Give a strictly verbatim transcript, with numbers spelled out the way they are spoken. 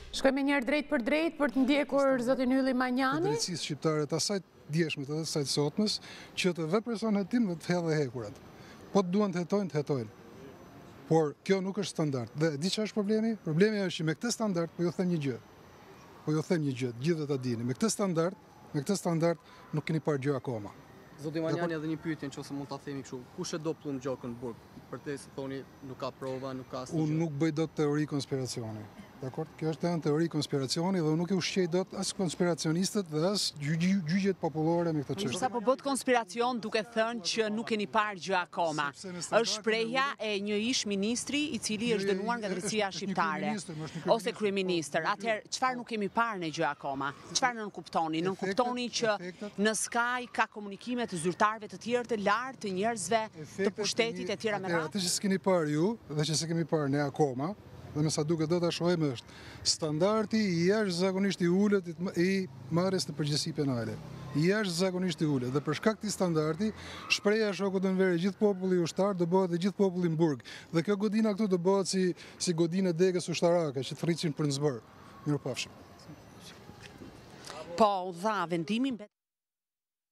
Shkojmë një herë drejt për drejt për të ndjekur zotin Ylli Manjani. Drejtësisë shqiptare të asaj djeshmit edhe asaj sotmes, që të dhe personet tim dhe të hedhe hekurat. Po të duan të hetojnë, të hetojnë. Por kjo nuk është standard. Dhe di që është problemi? Problemi është që me këtë standard, po ju them një gjë. Po ju them një gjë, gjithë dhe ta dini. Me këtë standard, me këtë standard nuk keni parë gjë akoma. Zoti Manjani, edhe një pyetje nëse mund ta themi kështu. Kush e do plum gjokën në burg? Përtesë thoni nuk ka prova, nuk ka asnjë. Unë nuk bëj dot teori konspiracioni. Dakor? Kjo është një teori konspiracioni dhe unë nuk e ushqej dot as konspiracionistët dhe as gjyqjet popullore me këtë çështje. Sa po bët konspiracion duke thënë që nuk keni parë gjë akoma. Është shprehja e një ish ministri i cili është dënuar nga drejtësia shqiptare ose kryeministër. Atëherë çfarë nuk kemi parë në gjë akoma? Çfarë nën kuptoni? Nën kuptoni që në Sky ka komunikime të zyrtarëve të tjerë të lartë, të njerëzve të pushtetit e tjera me radhë? Atë që s'keni parë ju dhe që s'kemi parë ne akoma, dhe me sa duke do të shohim është standardi i jashtëzakonisht i ulët i marrjes në përgjegjësi penale. I jashtëzakonisht i ulët dhe për shkak të standardi, shpreha shoku të nverë gjithë populli ushtar do bëhet dhe gjithë populli në burg. Dhe kjo godina këtu do bëhet si si godinë e degës ushtarake që thriçin për në zbër. Mirupafshim. Po, dha vendimin